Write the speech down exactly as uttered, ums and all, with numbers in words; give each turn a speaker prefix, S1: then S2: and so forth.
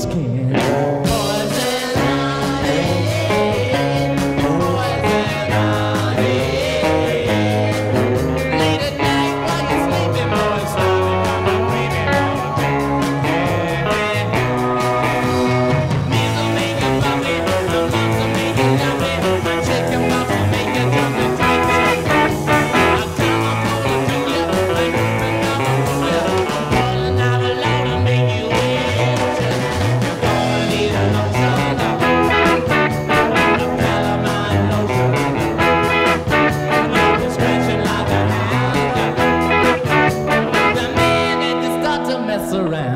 S1: skin.
S2: Poison ivy, poison ivy. Late at night while you're sleeping, boy, slowly coming creeping on the bed. Measles make you bubbly, the mumps will make you lovely, my chicken pox will make you jump and tight. I'll come and pull it to you, I'm moving up and pull you. I'm pulling out a load to make you itch. You're gonna need a lotion, a calamine lotion. You're scratching like a hand. The minute you start to mess around.